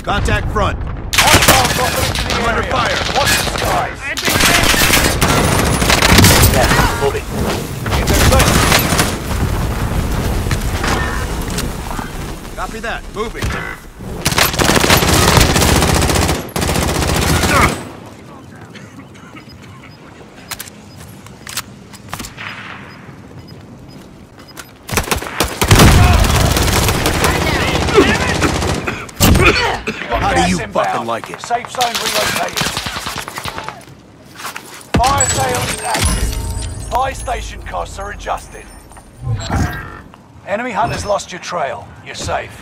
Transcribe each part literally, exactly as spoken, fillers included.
Contact front. Hostiles dropping into the I'm under area. fire. Watch the skies. I'm being hit! Yeah, moving. In the clear. Copy that. Moving. How do you fucking like it? Safe zone relocated. Fire sale is active. Buy station costs are adjusted. Enemy hunters lost your trail. You're safe.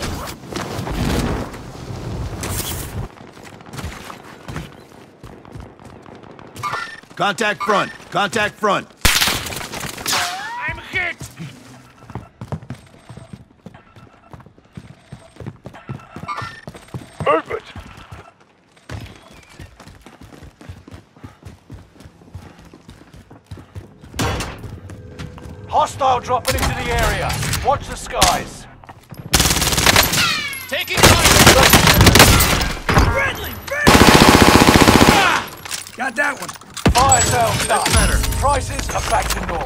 Contact front. Contact front. I'm hit! Movement. Hostile dropping into the area. Watch the skies. Taking fire! Friendly! Friendly! Ah! Got that one. Fire sales done. That's better. Prices are back to normal.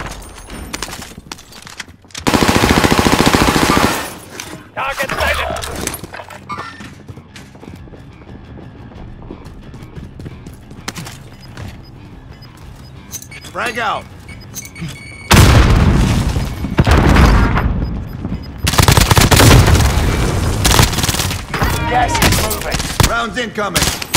Target sighted. Frag out. Gas is moving. Rounds incoming.